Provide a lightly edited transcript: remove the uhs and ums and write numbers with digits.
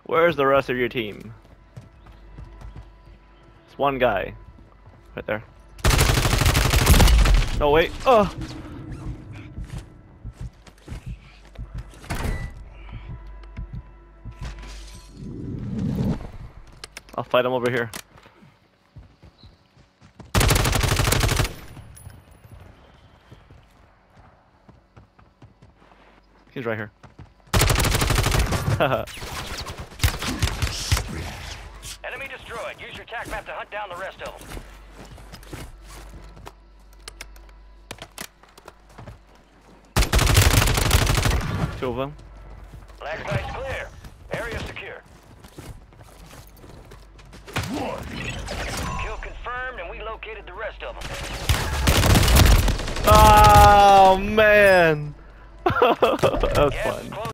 Where's the rest of your team? It's one guy. Right there. No, wait. Oh! I'll fight him over here. He's right here. Enemy destroyed. Use your TAC map to hunt down the rest of them. Two of them. Black site's clear. Area secure. Kill confirmed, and we located the rest of them. Oh man! That was fun.